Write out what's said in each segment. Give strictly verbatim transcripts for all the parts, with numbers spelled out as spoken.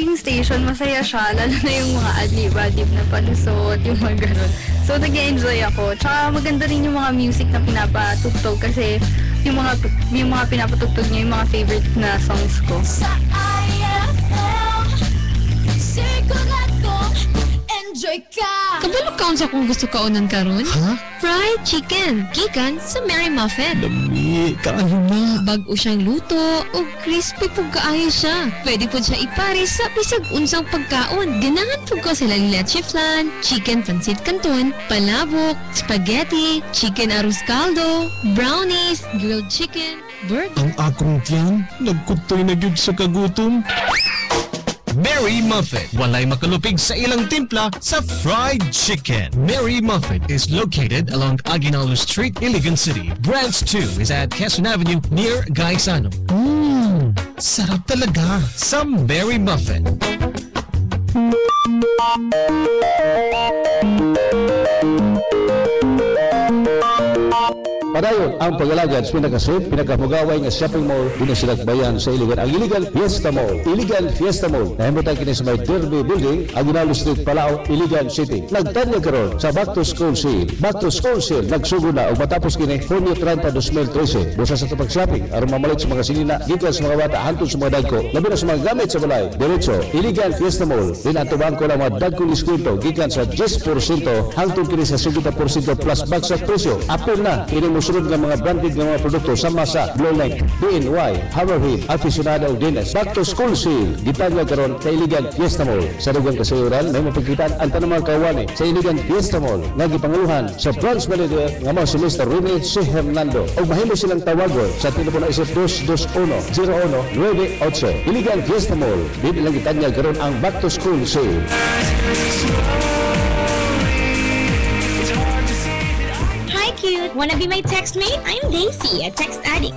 magiging station, masaya siya. Lalo na yung mga adlib-adlib na palusot, yung mga ganun. So, nag-enjoy ako. Tsaka maganda rin yung mga music na pinapatugtog kasi yung mga, yung mga pinapatugtog niya, yung mga favorite na songs ko. Sa I F M, sigurado, enjoy ka! Kabalo kaon sa kung gusto kaunan karon? Ha? Fried chicken, gikan sa Mary Muffin. Lami, kaayo na. Bago siyang luto o crispy pug kaayo siya. Pwede po siya ipare sa bisag unsang pagkaon. Ganahan po ko sila leche flan, chicken pancit canton, palabok, spaghetti, chicken arroz caldo, brownies, grilled chicken, burger. Ang akong tiyan, nagkutoy na gyud sa kagutom. Mary Muffin. Walay makalupig sa ilang timpla sa fried chicken. Mary Muffin is located along Aguinaldo Street, Iligan City. Branch two is at Quezon Avenue near Gaisano. Mmm, sarap talaga sa Mary Muffin. Padayon ang pag-alagad sa pinakasafe, pinakamugaway nga shopping mall din sa Silakbayan sa Iligan, ang Iligan Fiesta Mall. Iligan Fiesta Mall. Nahimutan kini sa may Derby Building, Aguinaldo Street, Palao, Iligan City. Nagtanya karon sa Back to School Sale. Back to School Sale nagsugo na og matapos kini Hunyo thirty, twenty thirteen. Busa sa tapag shopping aron mamalit sa mga sinina gikan sa mga bata hangtod sa mga dagko, labi na sa mga gamit sa balay. Diretso, Iligan Fiesta Mall. Dinatubang ko lang mga dagkong diskwento gikan sa ten percent hangtod kini sa fifty percent plus bagsat presyo. Apil na kini musulod ng mga branded ng mga produkto sa masa, Blue Link, D N Y, Hammerhead, Aficionado, Dines. Back to School Sale. Gitanya karon sa Iligan Fiesta Mall. Sa Dugang Kasayuran, may mapagkitaan ang tanang mga kawani sa Iligan Fiesta Mall. Nagipanguluhan sa branch manager nga mga si Mister Rene C. Hernando. O mahimo silang tawagon sa telepono isip two two one, zero one, nine eight. Iligan Fiesta Mall. Dito lang gitanya karon ang Back to School Sale. Cute. Wanna be my text mate? I'm Daisy, a text addict.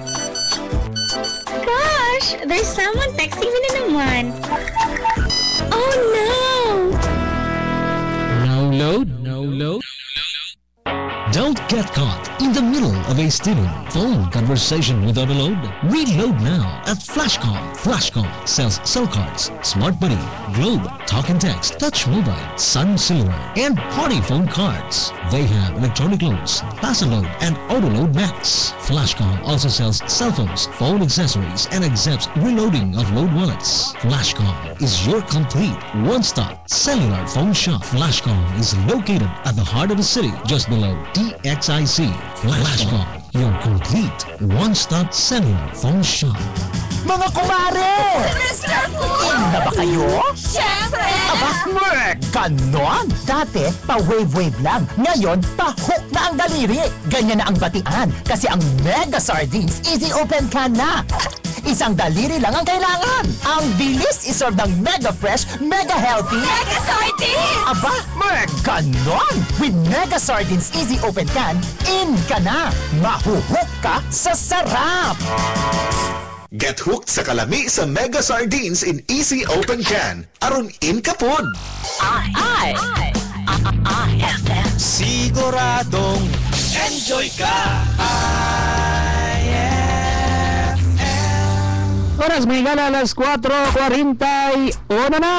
Gosh, there's someone texting me na naman. Oh no! No load, no load. Don't get caught in the middle of a steaming phone conversation without a load. Reload now at Flashcom. Flashcom sells cell cards, Smart Buddy, Globe, Talk and Text, Touch Mobile, Sun Silver, and Party Phone cards. They have electronic loads, pass and load, and auto load max. Flashcom also sells cell phones, phone accessories, and accepts reloading of load wallets. Flashcom is your complete one-stop cellular phone shop. Flashcom is located at the heart of the city, just below D X I C. Flashcom, your complete one-stop cellular phone shop. Mga kumare! Mister Fu! Na ba kayo? Siyempre! Aba, mer! Ganon! Dati, pa-wave-wave lang. Ngayon, pa-hook na ang daliri. Ganyan na ang batian. Kasi ang Mega Sardines Easy Open Can na. Isang daliri lang ang kailangan. Ang bilis isorb ng Mega Fresh, Mega Healthy. Mega Sardines! Aba, mer! Ganon! With Mega Sardines Easy Open Can, in ka na. Mahuhook ka sa sarap. Get hooked sa kalami sa Mega Sardines in Easy Open Can. Aron in kapod. I, I, I, I, F M. Siguradong enjoy ka. I F M. Oras may gala alas four forty-one na.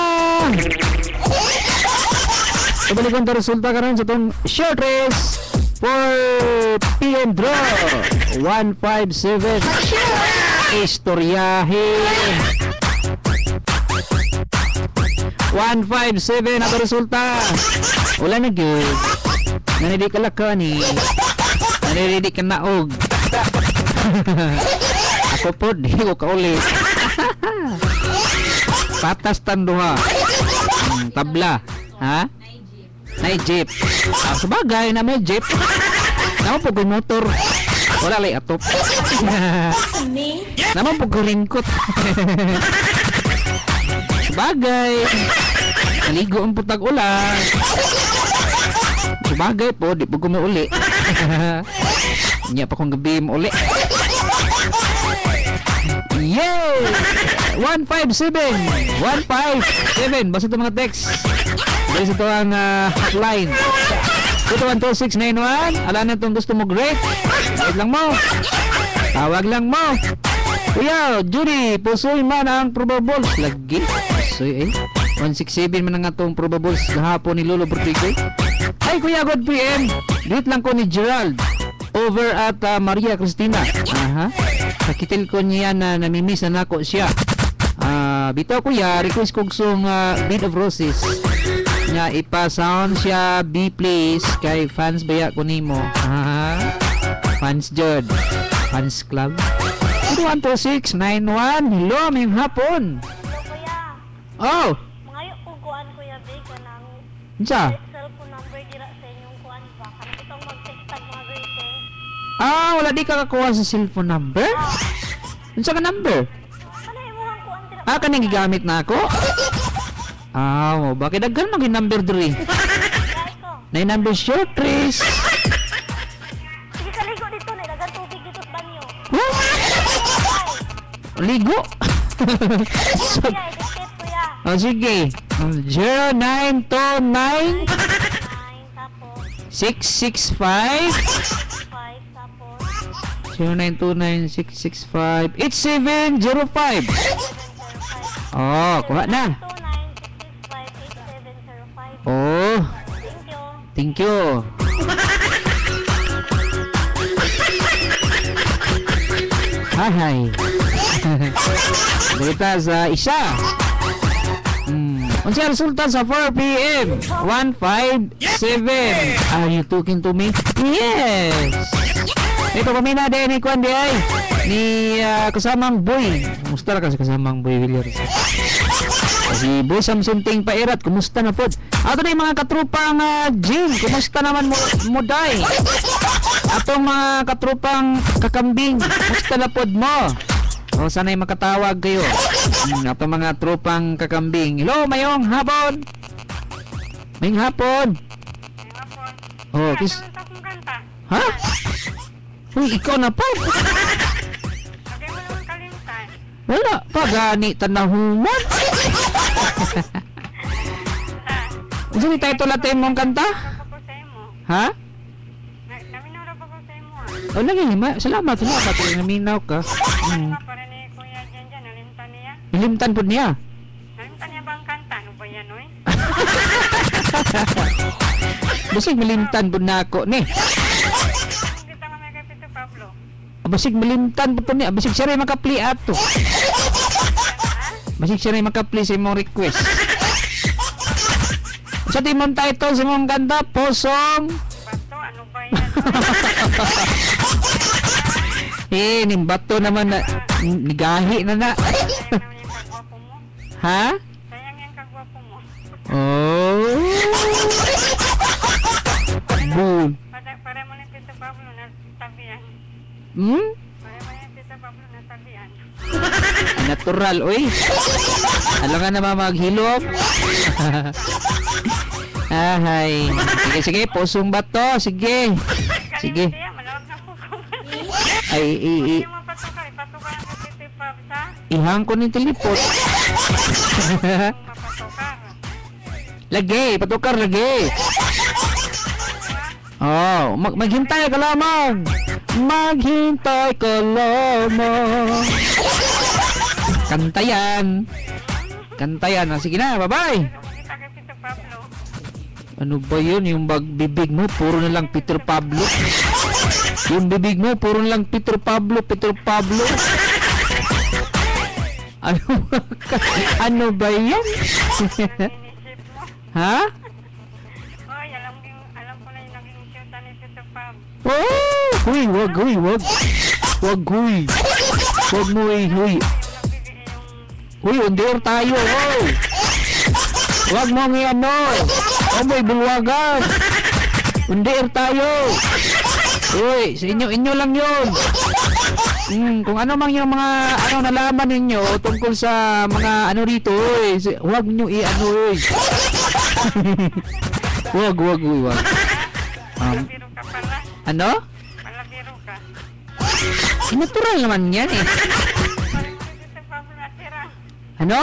Ibalik ang resulta karon sa itong short race four P M draw one five seven. Istoryahe one five seven ang resulta. Wala na gyud. Nanidi ka laka ni. Nanidi ka naog. Ako po di ko kaulit. Patas tanduha. Hmm, tabla. Ha? May jeep. Ah, sabagay na may jeep. Naman po yung motor. Wala lay atop. Naman po kuringkot. Sabagay. Naligo ang putag ulan. Sabagay po, di po gumuuli. Niya pa kong gabi mo uli. Yay! one five seven one five seven. Basta ito mga text. Basta ito ang uh, hotline. two one two six nine one. Alam na itong gusto mo, great. Wait lang mo. Tawag lang mo. Kuya, Judy, pusoy man ang probables. Lagi. Pusoy eh. one sixty-seven man ang atong probables gahapon ni Lolo Bertigoy. Ay, Kuya, good P M. Greet lang ko ni Gerald. Over at uh, Maria Cristina. Aha. Nakitil ko niya na namimiss na nako siya. Ah, uh, bitaw Kuya, request kong song uh, Bed of Roses. Nga ipa-sound siya B please kay fans baya ko nimo. Aha. Fans Jod. Fans Club. one two six nine one. Hello, may hapon. Hello, kuya. Oh. Ngayo ko kuan kuya Big kanang Unsa? cellphone number dira sa inyong kuan ba? Kanang itong mag-text tag mga greeting. Ah, wala di ka kakuha sa cellphone number? Unsa ka number? Ano imong kuan dira? Ah, kaning gigamit na ako? Ah, oh, bakit daghan man gyud number diri? Na number short, Chris. Sige kaligo dito na dagan tubig dito sa banyo. Ligo. So, kuya, edit kuya. Oh, sige. zero nine two nine six six five zero nine two nine six six five eight seven zero five. Oh, kuha na. Oh. Thank you. Hi, hi. Dito sa isa. Hmm. Unsa resulta sa four p m one five seven. Are you talking to me? Yes. Ito pamina din ni Kwan di ay ni uh, kasamang boy. Kumusta ka sa kasamang boy Villar? Si Boy Samson Ting Pairat, kumusta na po? Ato na yung mga katrupang uh, Jim, kumusta naman mo, mo day? Atong mga katrupang kakambing, kumusta na po mo? O sana'y makatawag kayo. Hmm, atong mga trupang kakambing. Hello, mayong hapon. Mayong hapon. Oh, kis... Ha? Uy, ikaw na po. Wala pa gani tanahuman. Unsa ni title natin mong kanta? Ha? Oh, lagi ma. Salamat, salamat. Naminaw ka. Hmm. Nilimtan po niya. Nilimtan niya bang kanta? Ano ba yan, oy? Basig malimtan po na ako ni. Basig malimtan po niya. Basig siya rin makapli ato. Basig siya rin makapli sa imong request. Sa timong title sa imong kanta, Posong Bato, ano ba yan? Eh, ning bato naman na nigahi na na. Ha? Sayang yung kagwapo mo. Oh. Boom. Para mo ni Tito Pablo na tabian. Hmm? Para mo ni Tito Pablo na tabian. Natural, oy. Alam nga naman maghilom. Ahay. Sige, sige. Pusong bato. Sige. Sige. Ay, i, i. Ihang ko ni teleport. Lagi, patukar lagi. Oh, mag maghintay ka lamang. Maghintay ka lamang. Kantayan. Kantayan. Ah, sige na, bye-bye. Ano ba yun? Yung bibig mo, puro na lang Peter Pablo. Yung bibig mo, puro na lang Peter Pablo, Peter Pablo. Ano ba? Ano ba yan? Ha? Oy, alam, alam ko na yung naging shoota ni Tito Pab. Oh! Huy, wag, huy, wag. Wag, huy. Wag mo, huy, huy. Huy, undir tayo, oh. Wag mo ng ano. Oh, may bulwagan. Undir tayo. Uy, sa inyo, inyo lang yun. Hmm, kung ano mang yung mga ano nalaman ninyo tungkol sa mga ano rito, uy, huwag nyo i-ano, uy. Huwag, huwag, uy, huwag. Um, ano? Palabiro ka. Natural naman yan eh. Ano?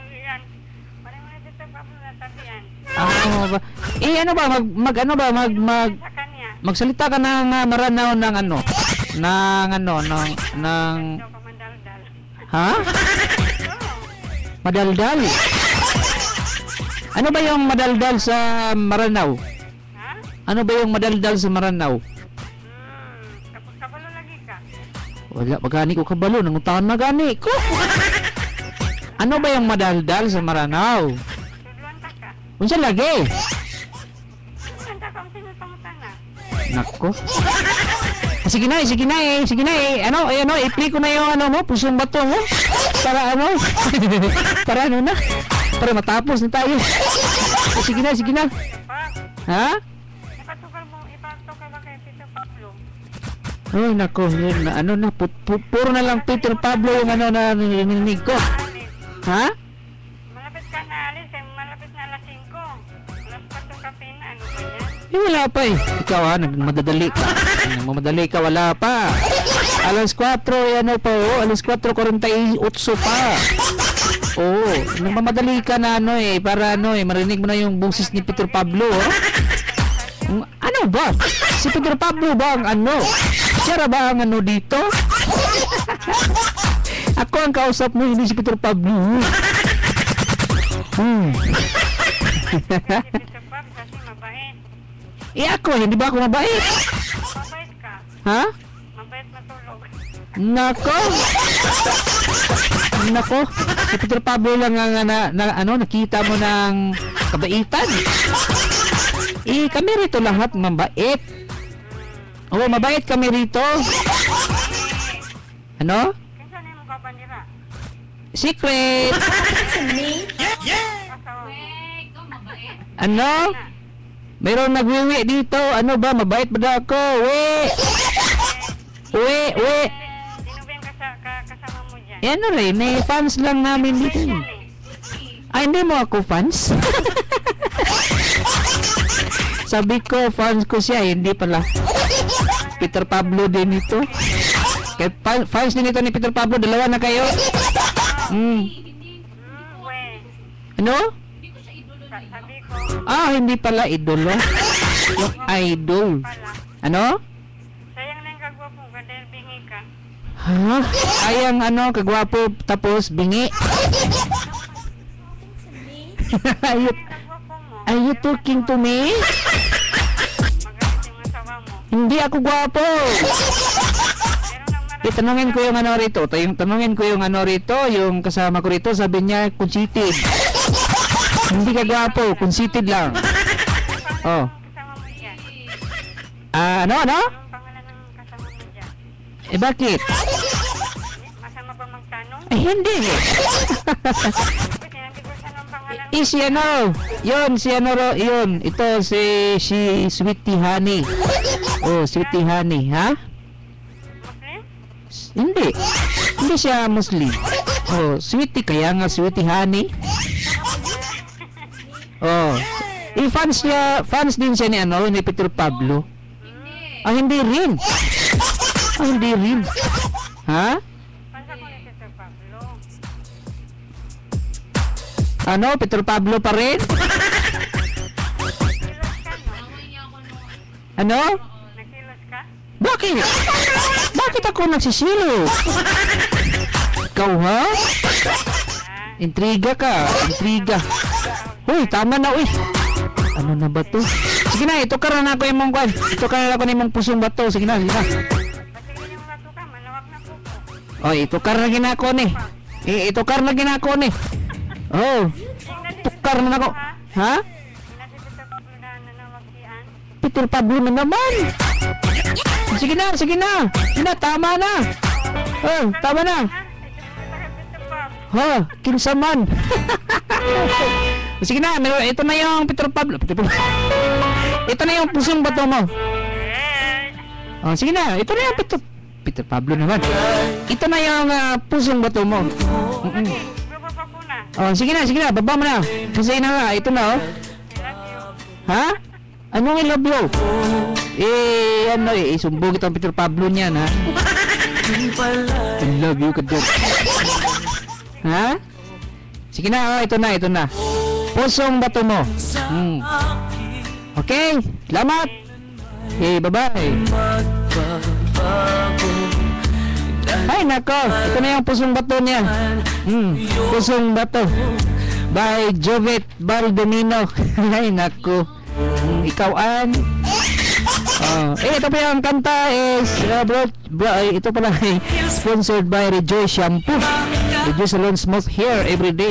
Ah, ba? Eh ano ba mag, mag ano ba mag mag magsalita ka ng uh, maranaw ng ano ng ano ng ng Ha? Madaldal? Ano ba yung madaldal sa Maranao? Ha? Ano ba yung madaldal sa Maranao? Hmm, tapos kabalo lagi ka. Wala, magani ko kabalo. Nanguntahan na gani ko. Ano ba yung madaldal sa Maranao? Tudluan ta ka. Unsa lagi? Tudluan ta ka ang sinutangutana. Nako. Sige na, sige na eh, sige na eh. Ano, eh, ano, i-play ko na yung ano mo, pusong bato mo. Para ano? Para ano na? Para matapos na tayo. Eh, sige na, sige na. Ha? Ipatukal mo, ipatukal ba kay Tito Pablo? Ay, nako, yun na, ano na, pu pu puro na lang Peter Pablo yung ano na nininig ko. Ha? Malapit ka na alis, eh, malapit na alas singko. Alas patong kape na, ano ba yan? Eh, wala pa eh. Ikaw ha, nagmamadali ka. Nagmamadali ka, wala pa. Alas kwatro, ano pa oh, alas kwatro forty-eight pa. Oo, oh, nagmamadali ka na ano eh, para ano eh, marinig mo na yung boses ni Peter Pablo oh. Ano ba? Si Peter Pablo ba ang ano? Siya ba ang ano dito? Ako ang kausap mo, hindi si Peter Pablo. Hmm. Tito Pab, kasi mabait. Eh ako, hindi ba ako mabait? Mabait ka. Ha? Mabait matulog. Nako. Nako. Si Peter Pablo lang ang na, na, ano, nakita mo ng kabaitan. Eh, kami rito lahat mabait. Oo, mabait kami rito. Ano? Kinsa na yung kabanira? Secret. Ano? Mayroong nagwiwi dito. Ano ba? Mabait ba na ako? We. We, we. Sino ba yung kasa, ka, kasama mo dyan? Eh, ano rin, may fans lang namin dito. Ay, hindi mo ako fans? Sabi ko, fans ko siya, hindi pala. Peter Pablo din ito. Kaya fa- fans din ito ni Peter Pablo, dalawa na kayo. Mm. Ano? Sabi ko, Ah, hindi pala idolo. Yung idol. Ano? sayang na yung kagwapo ka dahil bingi ka. Ha? Ayang ano, kagwapo, tapos bingi. Are you, are you talking to me? Magalit yung asawa mo. Hindi ako gwapo. Itanungin ko yung ano rito. Yung tanungin ko yung ano rito, yung kasama ko rito, sabi niya conceited. Hindi ka gwapo, conceited lang. Oh. Kasama mo dyan. Ah, ano ano? Anong pangalan ng kasama mo dyan? Eh bakit? Masama ba magtanong? Eh hindi. Sinabi ko siya ng pangalan mo. Eh si ano? Yun, si ano ro, yun. Ito si, si Sweetie Honey. Oh, Sweetie Honey, ha? Muslim? Hindi. Hindi siya Muslim. Oh, Sweetie, kaya nga Sweetie Honey. Oh. Eh, fans niya, fans din siya ni ano, ni Peter Pablo. Ah, hindi rin. Ah, hindi rin. Ha? Pansa ko ni Tito Pablo. Ano, Peter Pablo pa rin? Ano? Nagkilos ka? Bakit? Bakit ako nagsisilo? Ikaw ha? Intriga ka, intriga. Uy, tama na uy. Ano na ba to? Sige na, ito ka na ako yung mong kwan. Ito ka na ako na yung pusong bato. Sige na, sige na. Oh, ito ka na ginako ni. Eh, ito ka na ginako ni. Oh, tukar na ako. Ha? Peter Pablo na naman. Sige na, sige na. Sige na, tama na. Oh, tama na. Ha, kinsaman. Sige na, meron, ito na yung Peter Pablo. Peter Pablo. Ito na yung pusong bato mo. Oh, sige na, ito na yung Peter, Peter Pablo naman. Ito na yung uh, pusong bato mo. Mm-mm. Oh, sige na, sige na, baba mo na. Kasi na nga, ito na oh. Ha? Anong I love you? Eh, ano eh, isumbog itong Peter Pablo niyan ha. I love you, kadyan. Ha? Sige na, oh, ito na, ito na. Pusong bato mo. Hmm. Okay, salamat. Okay, bye-bye. Ay nako, ito na yung pusong bato niya. Hmm, pusong bato by Jovet Baldomino. Ay nako. Hmm, ikaw an. Oh, eh ito pa yung kanta is uh, bro, bro, eh, ito pala ay sponsored by Rejoice Shampoo. Rejoice Salon Smooth Hair every day.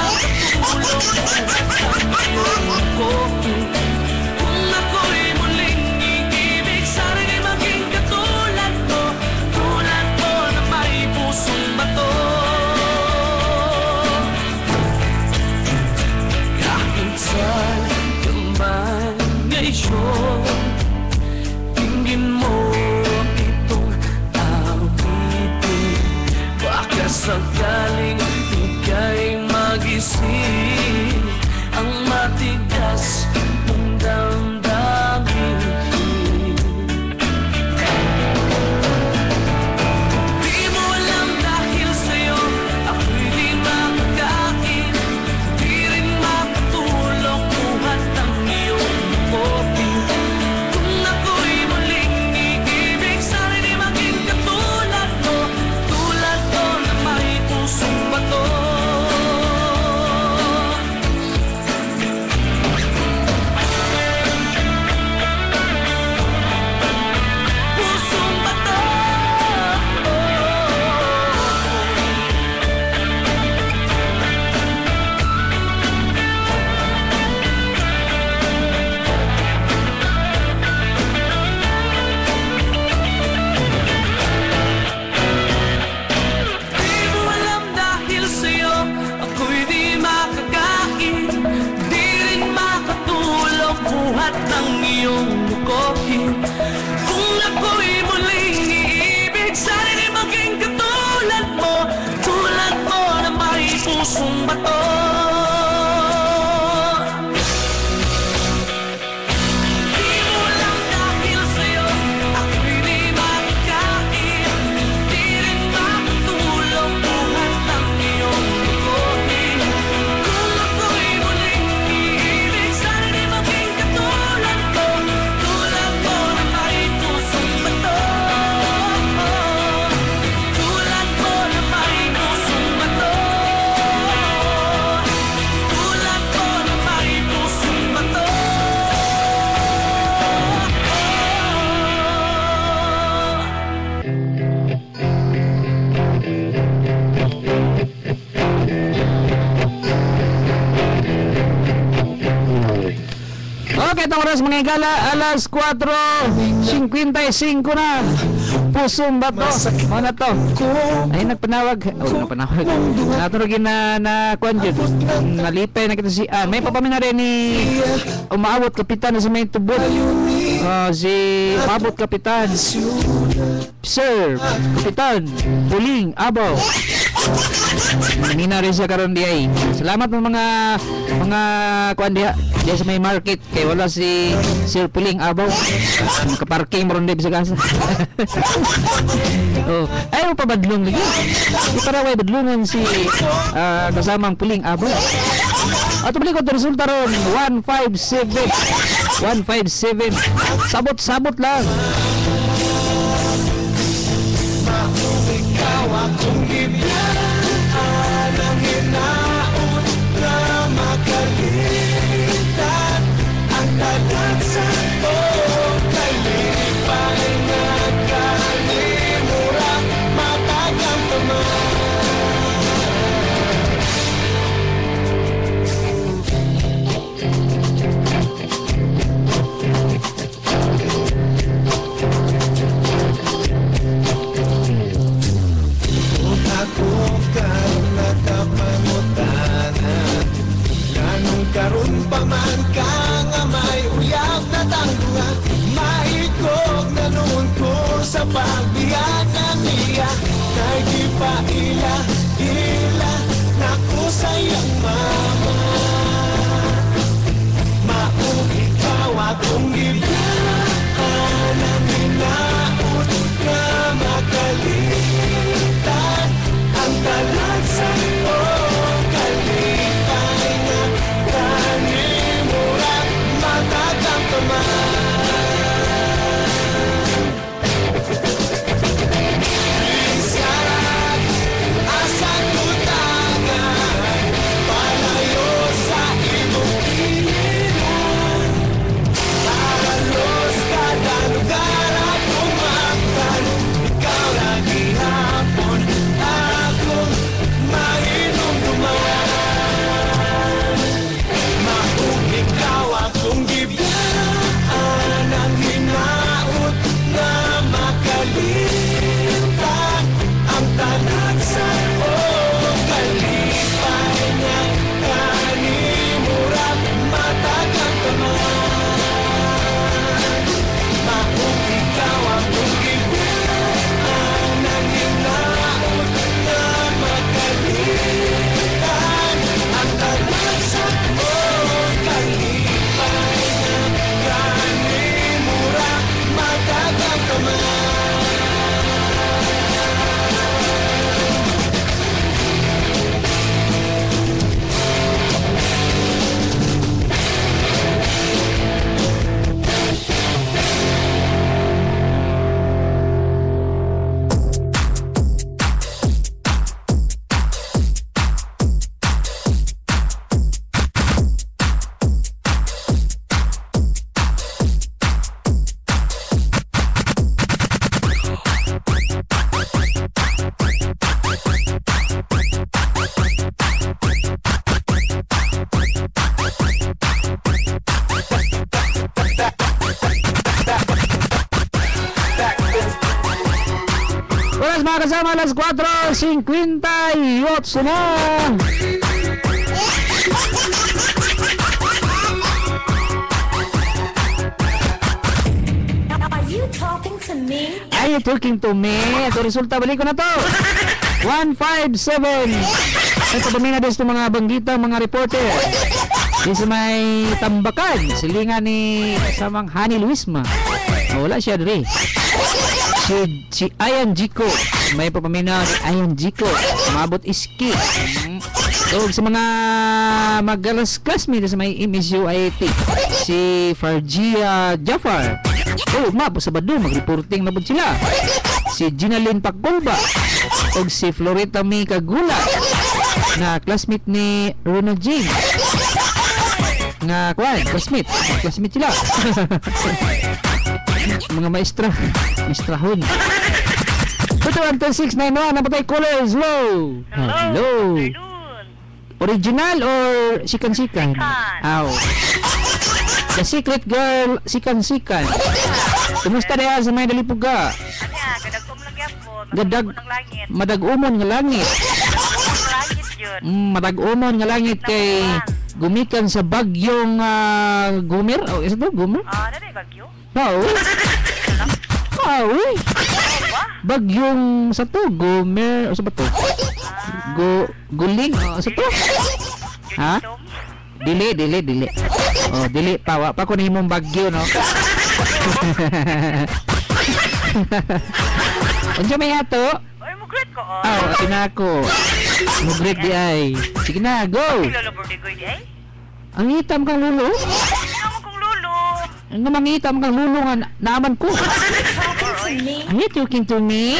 Tingin mo itong awitin, baka sakaling ika'y magising ang matigas ng damdamin. Di mo alam dahil sa'yo ako'y di makakain, di rin makatulog buhat ng iyong kopi. Kung ako'y muling iibig, sana di maging katulad mo, tulad ko na may pusong bato. Pusong bato. Di mo alam dahil sa'yo ako'y di makakain, di rin makatulog buhat ng iyong lukohin. Kung ako'y muling iibig, sana di maging katulad mo, tulad mo na may pusong bato. Di mo alam dahil sa'yo ako'y di makakain, di rin makatulog buhat ng iyong lukohin. Kung ako'y muling iibig, sana di maging katulad mo, tulad mo na may pusong bato. Tulad mo na may pusong bato. Tulad mo na may pusong bato. Okay, itong oras mga igala, alas kwatro fifty-five na. Pusong bato. Mo na to. Ay nagpanawag. Oh, nagpanawag. Naturogin na na kuan jud. Nalipay na kita si Ann. May papamina rin ni umaabot kapitan na sa may tubod. Ah, si umaabot kapitan. Sir, kapitan, Puling Abaw. Nangina rin siya karon di ay. Salamat mo mga mga kuan diha. Diya sa may market kay wala si Sir Puling Abaw. Nakaparking mo ron di sa kasa. Oh, ayaw pa badlong lagi. Di para way badlungan si ah, kasamang Puling Abaw. Ato balik ko ito resulta ron one five seven. one five seven. Sabot-sabot lang. Ikaw akong gibiyaan ang hinaon na makalitan ang kadagsan ko. Kalipay na kalimura matagang taman. Ako karon nakapangutan, ganun karon pa man ka nga may uyab na tanggungan. Maikog na noon ko sa pagbiyan ng iya, kay di pa ila, ila na ko sayang mama. Maong ikaw akong gibiyaan ang hinaon na makalitan ang talagsan ko. Kalipay na kanimura matatamtaman. Isara mga kasama, alas kwatro fifty-eight na. Are you talking to me? Are you talking to me? Ito resulta, balik ko na to. one fifty-seven. Ito pamina din sa mga banggita, mga reporter. Di sa may tambakan, silingan ni kasamang Hani Luisma. Wala siya diri. Si, si Ayan Jico, may papamina ni Ayan Jico, mabot iski. Mm. So sa mga magalas classmate sa may M S U I T, si Farjia Jafar. Oh, ma, sa Bado, mag-reporting na po sila. Si Ginalyn Pagkulba o si Florita May Kagula na classmate ni Ronald James. Nga, kuwan, classmate. Classmate sila. Mga maestra. Maestrahon. Ito, one two six nine one, napatay colors, low. Hello. Original or sikan-sikan? Aw. The Secret Girl, sikan-sikan. Kumusta na sa may dalipuga? Gadag, madag-umon nga langit. Mm, madag-umon nga langit kay gumikan sa bagyong uh, Gumer. Oh, isa to, Gumer? Ah, uh, bagyo? Oo. Oo. Bagyong sa to, Gumer. O sa ba to? Go, guling. O sa to? Ha? Dili, dili, dili. Oh, dili. Pawa pa ko na himong bagyo, no? Unsa may ato? Oy, mugret ko, oh. Oh, atin na ako. Mugret di ay. Sige na, go. Lolo Bordigoy di ay? Ang hitam kang lulo? Ano kong lulo? Ang namang hitam kang lulo nga na- naaman ko. Are you talking to me?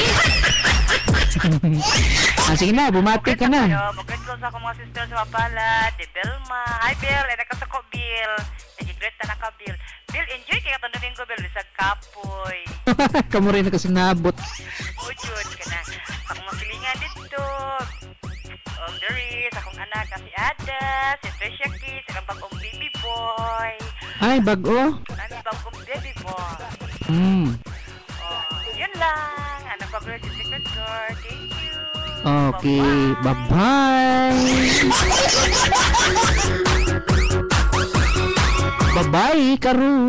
Ah, sige na, bumati ka na. Mugret ko sa akong mga sister sa Mapalad, di Belma. Hi, Bill. Eh, nakasako, Bill. Nagigret na naka, Bill. Bill, enjoy kaya katundin ko, Bill. Bisag kapoy. Kamu rin na kasi nabot. Ujud ka na. Akong masilingan dito. Um, there is akong anak na si Ada, si Tricia Kids, ang bagong baby boy. Ay, bago. Ang bagong baby boy. Hmm. Oh, yun lang. Anak ko si Secret Girl. Thank you. Okay, bye-bye. Bye-bye, Karu.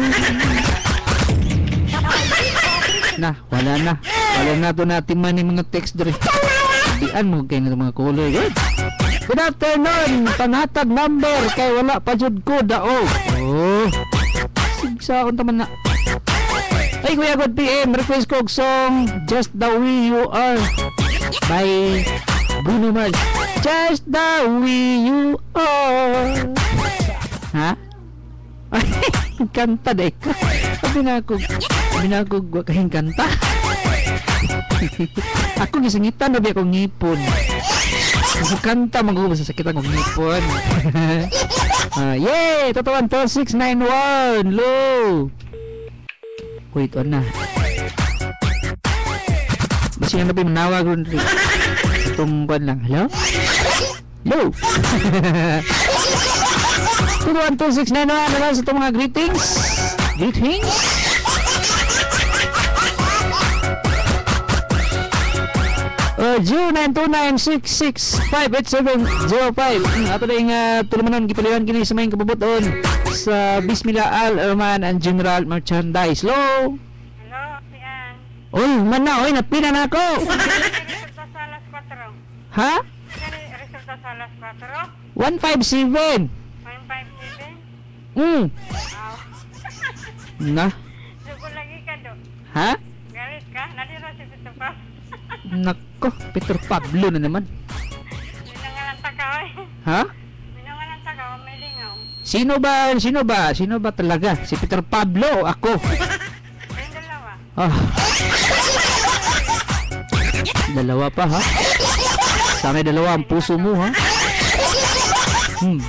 Nah, wala na. Wala na to natin man yung mga text dre. Dian mo kayo na mga color. Good. Good afternoon. Panatag number kay wala pa jud ko dao. Oh. Sigsaon taman na. Ay, Kuya Good P M, request ko og song Just the Way You Are by Bruno Mars. Just the way you are. Ha? Kanta deh ka. Sabi na ako, sabi na ako, gwa kahing kanta. Ako gisangitan na biya akong ngipon. Ako kanta, mag-uubos sa sakit akong ngipon. uh, yay! Totoo one two six nine one. Low! Wait, on na. Basi nga na manawag rin rin. Itong buwan lang. Hello? Hello? two one two six nine one. Ano sa itong mga greetings? Greetings? Uh, zero nine two nine six six five eight seven zero five. Ato na yung uh, tulumanon gipaliwan kini sa may kabubuton sa Bismillah Al Erman and General Merchandise. Hello? Hello, si Ann. Oy, man na, oy, napina na ako. Resulta sa alas kwatro. Ha? Resulta sa alas kwatro. one five seven. one five seven. Hmm. Wow. Na? Sugo lagi ka do. Ha? Galit ka? Nalira si Tito Pa. Nako, Peter Pablo na naman. Minangalanta ka, oy. Ha? Minangalanta ka, may lingaw. Sino ba? Sino ba? Sino ba talaga? Si Peter Pablo o ako? Kayong dalawa. Ah. Dalawa pa, ha? Sana dalawa ang puso mo, ha? Hmm.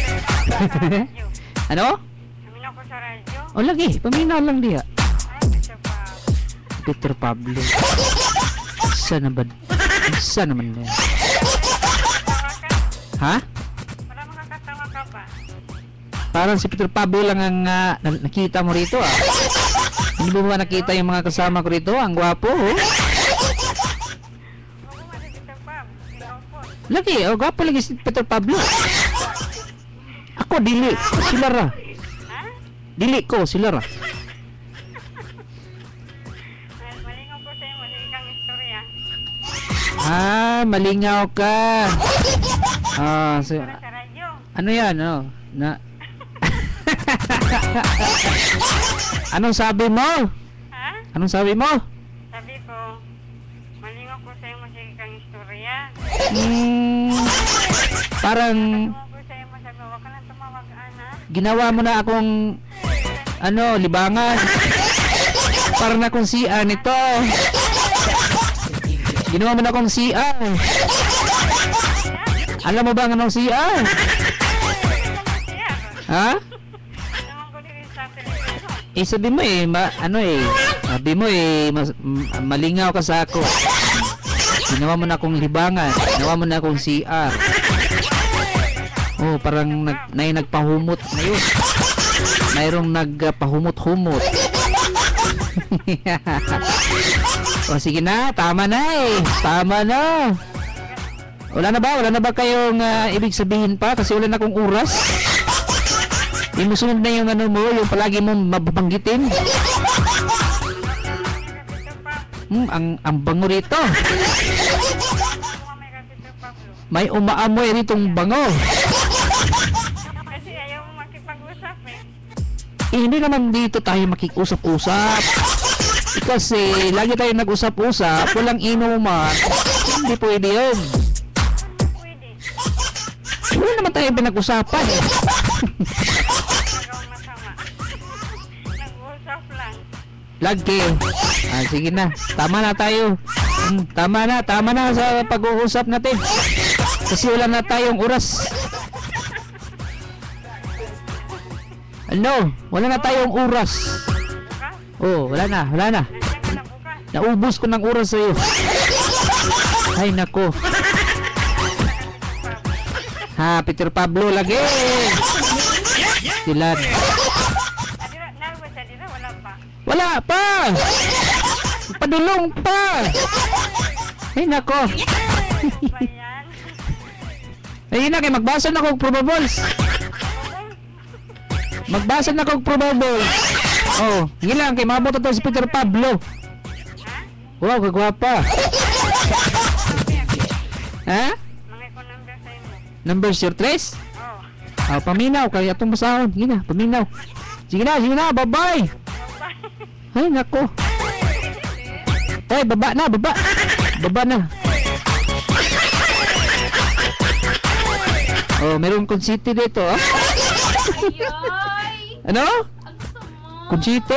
Ano? Amin ako sa radyo. O lagi, paminaw lang diha. Ay, Tito Pa. Peter Pablo. Isa naman. Isa naman na yan. Ha? Para makakatawa ka pa. Parang si Peter Pablo lang ang uh, nakita mo rito, ah. Hindi mo ba nakita yung mga kasama ko rito? Ang gwapo, oh. Lagi, oh, gwapo lagi si Peter Pablo. Ako, dili. Sila ra. Dili ko, sila ra. Malingaw ko sa'yo, malingaw kang istorya. Ah, malingaw ka. Ah, so, Sa radyo. ano yan, ano? Na... Anong sabi mo? Ha? Anong sabi mo? Sabi ko, malingaw ko sa'yo, malingaw kang istorya. Hmm, parang Malingaw ko sa'yo, masabi, huwag ka lang tumawag, anak. ginawa mo na akong ano, libangan. Para na akong C R nito. Ginawa mo na akong C R. Alam mo ba ang anong C R? Ha? Eh sabi mo eh, ma, ano eh, sabi mo eh, mas, m- malingaw ka sa ako. Ginawa mo na akong libangan, ginawa mo na akong C R. Oh, parang nag, may nagpahumot ngayon. Mayroong nagpahumot-humot. O sige na, tama na eh. Tama na. Wala na ba? Wala na ba kayong uh, ibig sabihin pa? Kasi wala na akong oras. Hindi mo sunod na yung ano mo, yung palagi mong mababanggitin. Hmm, ang, ang bango rito. May umaamoy ritong bango. Kasi ayaw mo makipag-usap eh. Eh, hindi naman dito tayo makikusap-usap. Kasi lagi tayo nag-usap-usap, walang inuman. Hindi pwede yun. Pwede. Wala naman tayo pinag-usapan eh. Magaw masama. Nag-usap lang. Lagi. Ah, sige na. Tama na tayo. Hmm, tama na. Tama na sa pag-uusap natin. Kasi wala na tayong oras. Ano? Wala na tayong oras. Oh, wala na. Wala na. Naubos ko ng oras sa'yo. Ay, nako. Ha, Peter Pablo lagi. Sila. Wala pa. Padulong pa. Ay, nako. Ay, na kay magbasa na kog probables. Magbasa na kog probables. Oh, gilang kay mabot to si Peter Pablo. Wow, kagwapa. Ha? Number your tres? Oh. Ah, paminaw kay atong basahon. Sige na, paminaw. Sige na, sige na, bye-bye. Ay, nako. Ay, baba na, baba. Baba na. Oh, meron konsiti dito, ah. Ano? Konsiti?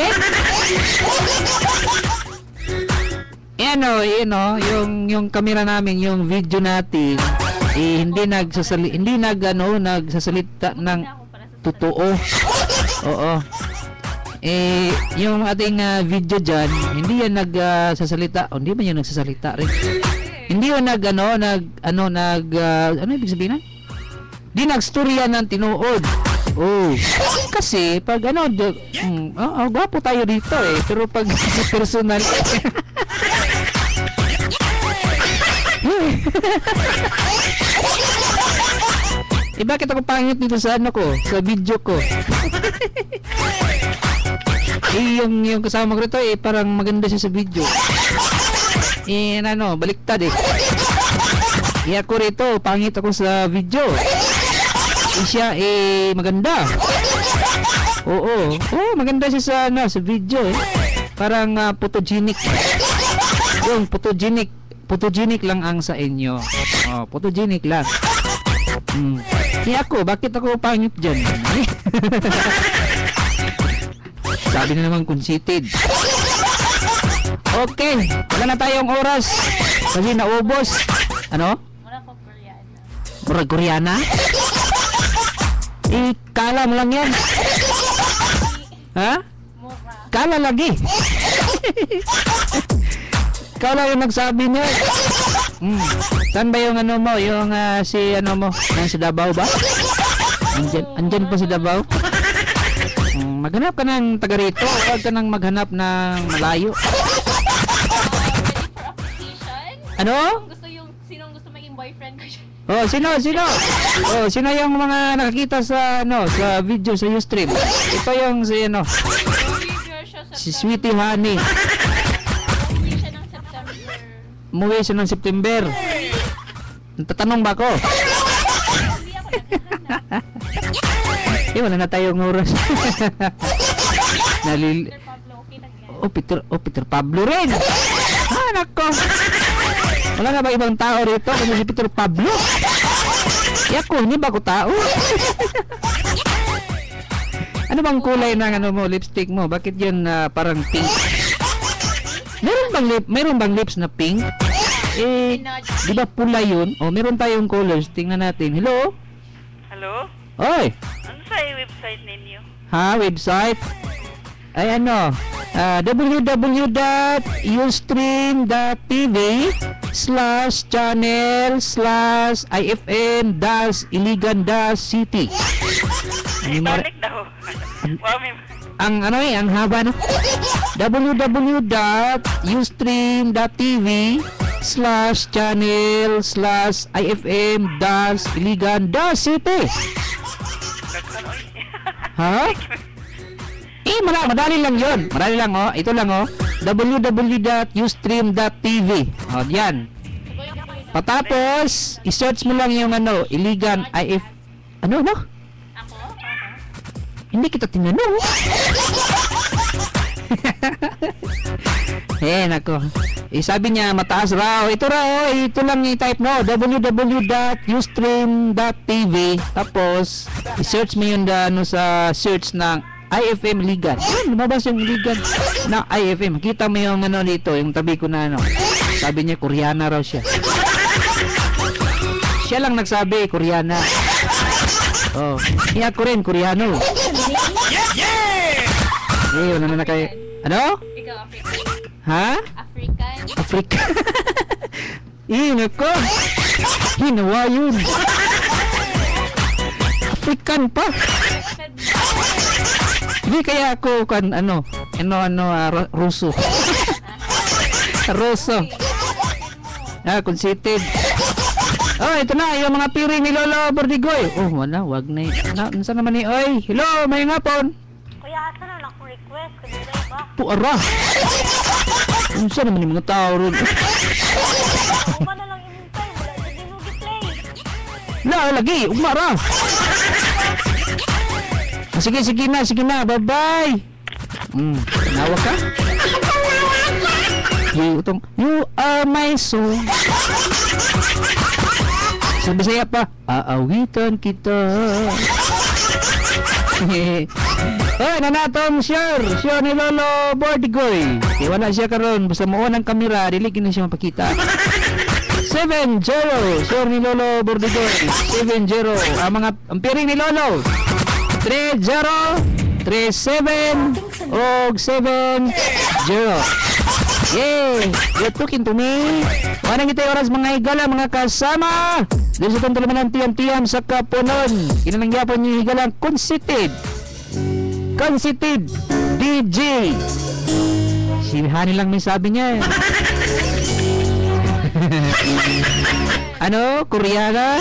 Yan o, yan o, yung, yung camera namin, yung video natin, eh, hindi nagsasali, hindi nag, ano, nagsasalita ng totoo. Oo. Eh, yung ating uh, video dyan, hindi yan nagsasalita, uh, oh, hindi man yan nagsasalita rin. Hindi yun nag, ano, nag, ano, nag, uh, ano ibig sabihin na? Di nagstorya ng tinuod. Oh. Kasi pag ano, do, mm, oh, oh, gwapo tayo dito eh. Pero pag sa personal eh, bakit ako pangit dito sa ano ko, sa video ko? Eh, yung, yung kasama ko rito eh, parang maganda siya sa video. Eh, ano, baliktad eh. Eh, ako rito, pangit ako sa video. Eh, siya eh, maganda. Oo, oo, maganda siya sa, ano, sa video eh. Parang uh, photogenic. Yung photogenic, photogenic lang ang sa inyo. Oh, photogenic lang. Hmm. Eh, ako, bakit ako pangit dyan? Sabi na naman conceited. Okay, wala na tayong oras kasi naubos. Ano? Mura ko Koreana. Mura Koreana? Eh, kala mo lang yan. Ha? Mura. Kala lagi. Ikaw lang yung nagsabi niya. Hmm. Saan ba yung ano mo? Yung uh, si ano mo? Yung si Davao ba? Andyan, andyan po si Davao. Hmm, maghanap ka ng taga rito. Huwag ka nang maghanap ng malayo. Ready for application? Ano? Gusto yung, sinong gusto maging boyfriend ko siya. Oh, sino, sino? Oh, sino yung mga nakakita sa, ano, sa video sa Ustream? Ito yung, si, ano, si Sweetie Honey. Umuwi siya ng September. Natatanong ba ako? Eh, wala na tayong oras. Nalil... Oh, Peter, oh, Peter Pablo rin. Ah, nako. Wala na ba ibang tao rito kung si Peter Pablo? Eh, ako, hindi ba ako tao? Ano bang kulay ng ano mo, lipstick mo? Bakit yun uh, parang pink? Meron bang lip, meron bang lips na pink? Eh, di ba pula yun? O, meron tayong colors. Tingnan natin. Hello? Hello? Oy! Ano sa website ninyo? Ha? Website? Ay ano? Uh, www.ustream.tv slash channel slash ifm dash iligan dash city. Balik daw. Wow, may... Ang ano eh, ang haba no? www.ustream.tv slash channel slash ifm dash iligan dash city. Ha? Eh, mara, madali lang yun. Madali lang, oh. Ito lang, oh. www.ustream.tv. Oh, yan. Patapos, i-search mo lang yung, ano, Iligan I F... Ano, ano? Hindi kita tinanong. Eh, nako. Eh, sabi niya, mataas raw. Ito raw, oh. Ito lang i-type, no. www.ustream.tv. Tapos, i-search mo yun, ano, sa search ng I F M Ligan. Ayun, lumabas yung Ligan na I F M. Kita mo yung ano dito, yung tabi ko na ano. Sabi niya, Koreana raw siya. Siya lang nagsabi, Koreana. Oh, iya ko rin, Koreano. Yeah, yeah! Eh, wala na na kayo. Ano? Ikaw, African. Ha? African. African. Eh, nako. Hinawa yun. African pa. Hindi kaya ako kan ano, ano ano uh, Ruso. Ruso. Ah, conceited. Oh, ito na yung mga piring ni Lolo Bordigoy. Oh, wala, wag na. Na, nasa naman ni oy. Hello, may ngapon. Kuya, asa na lang akong request. Kanilay ba? Puara. Unsa naman yung mga tao ron? Ako na lang inintay. Wala na din mo play. La, lagi, umara. Ah, sige, sige na, sige na. Bye-bye. Hmm, nawa ka? You, utong, you are my soul. Sa Bisaya pa, aawitan kita. Oh, nanatong sure. Sure ni Lolo Bordigoy. Di wala siya karon. Basta mo ng kamera, dili na siya mapakita. seven zero. Sure ni Lolo Bordigoy. seven zero. Ang mga ang piring ni Lolo. three zero. three seven. Og seven zero. Yay! You're talking to me. Wanang ito oras mga higala, mga kasama. Dito sa itong talaman ng tiyam-tiyam sa Kapunon. Kinanangyapon niyo higalang Conceited. Conceited D J. Si Hani lang may sabi niya. Ano? Koreana?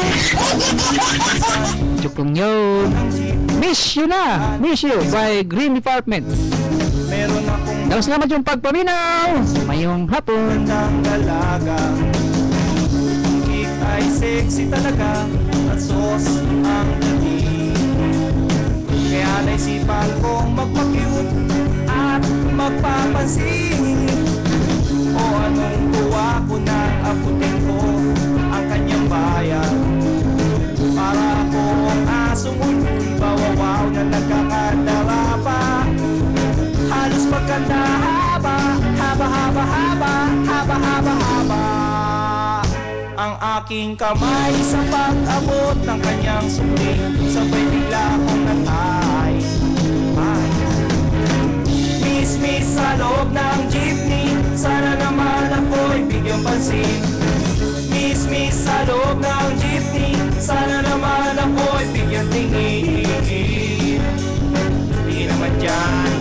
Chukong yun. Miss you na. Miss you by Green Department. Meron akong Tapos naman yung pagpaminaw. Mayong hapon. ng dalaga. Kick ay sexy talaga. At sauce ang dating. Kaya naisipan kong magpa-cute at magpapansin. O anong tuwa ko na aputin ko ang kanyang bayan. Para akong asong ulul, bawawaw na nagkakadara pa. Halos magkanda haba, haba, haba, haba, haba, haba, haba. Ang aking kamay sa pag-abot ng kanyang sukli, sabay bigla akong natay. Ay. Miss, miss sa loob ng jeepney, sana naman ako'y bigyang pansin. Miss, miss sa loob ng jeepney, sana naman ako'y bigyang tingin. Di naman dyan,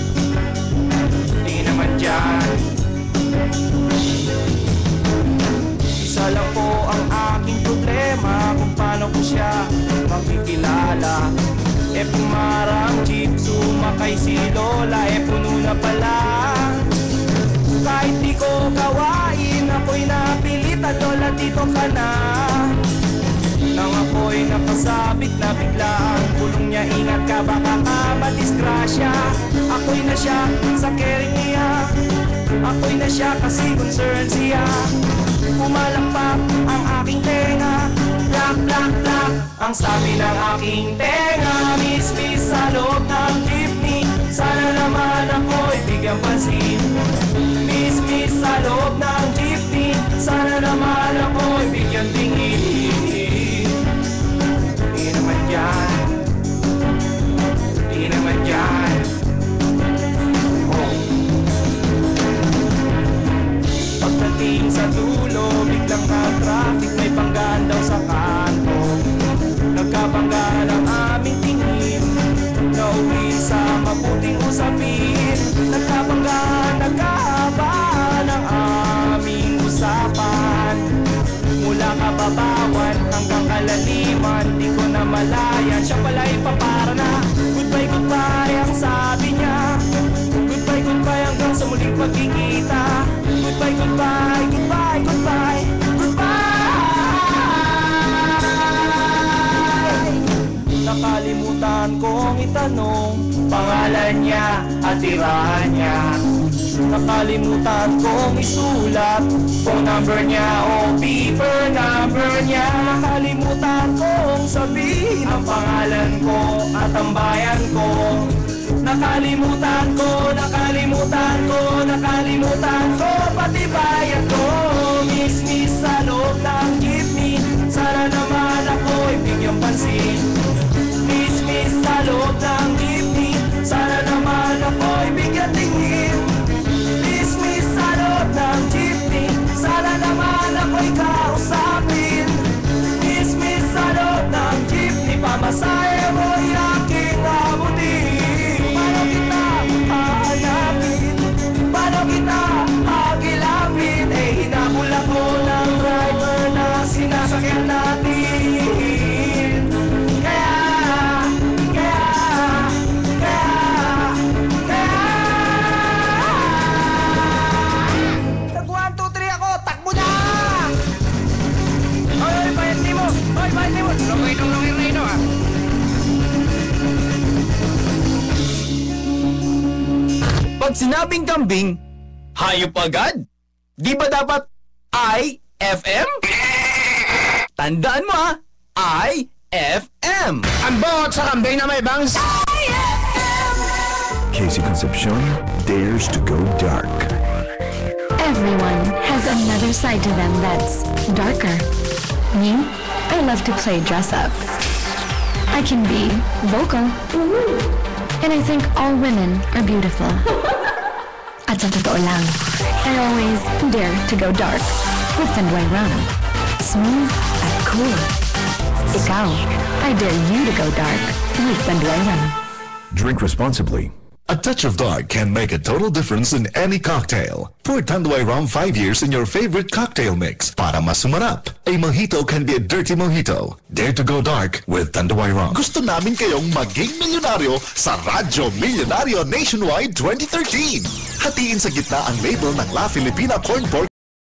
di naman dyan. Isa lang po ang aking problema, ay si Lola eh puno na pala. Kahit di ko gawain, ako'y napilitan, Lola dito ka na. Nang ako'y napasabit na bigla ang bulong niya, ingat ka baka ka madisgrasya. Ako'y na siya sa caring niya, ako'y na siya kasi concern siya. Pumalakpak ang aking tenga, plak plak plak ang sabi ng aking tenga. Miss miss sa loob ng jeepney, sana naman ako'y bigyan pansin. Miss miss sa loob ng jeepney, sana naman ako'y bigyan tingin. Di naman yan, di naman yan. Oh. Pagdating sa dulo, biglang na-traffic, may panggaan daw sa kanto. Nagkabangga ng aming tingin, nauwi sa mabuting usapin. Nagkabangga, nagkahaba ng aming usapan. Mula kababawan hanggang kalaliman, di ko na malayan, siya pala'y papara na. Goodbye, goodbye ang sabi niya, goodbye, goodbye hanggang sa muling pagkikita. Goodbye, goodbye, goodbye, goodbye, goodbye. Nakalimutan kong itanong pangalan niya at tirahan niya. Nakalimutan kong isulat phone number niya o paper number niya. Nakalimutan kong sabihin ang pangalan ko at ang bayan ko. Nakalimutan ko, nakalimutan ko, nakalimutan ko pati bayan ko. Miss miss sa loob ng jeepney, sana naman ako'y bigyan pansin. Miss miss sa loob ng jeepney, sana naman ako'y bigyan tingin. Miss miss sa loob ng jeepney, sana naman ako'y kausapin. Miss miss sa loob ng jeepney, pamasahe mo'y aking abutin. Paano kita hahanapin? Paano kita hagilapin? Eh hinabol ako ng driver na sinasakyan natin. Kaya, kaya, kaya, kaya. Tag one, two, three ako, takbo na! Oy, oy, bayad ni mo! Oy, bayad ni mo! Lungay nung lungay na ino, ha? Pag sinabing kambing, hayop agad. Di ba dapat I F M? Tandaan mo ha, I F M. Ang bot sa kambing na may bangs. Casey Concepcion dares to go dark. Everyone has another side to them that's darker. Me, I love to play dress up. I can be vocal. And I think all women are beautiful. At sa totoo lang, I always dare to go dark with Tanduay Rum. Smooth at cool. Ikaw, I dare you to go dark with Tanduay Rum. Drink responsibly. A touch of dark can make a total difference in any cocktail. Pour Tanduay Rum five years in your favorite cocktail mix para mas sumarap. A mojito can be a dirty mojito. Dare to go dark with Tanduay Rum. Gusto namin kayong maging milyonaryo sa Radyo Milyonaryo Nationwide twenty thirteen. Hatiin sa gitna ang label ng La Filipina Corn Pork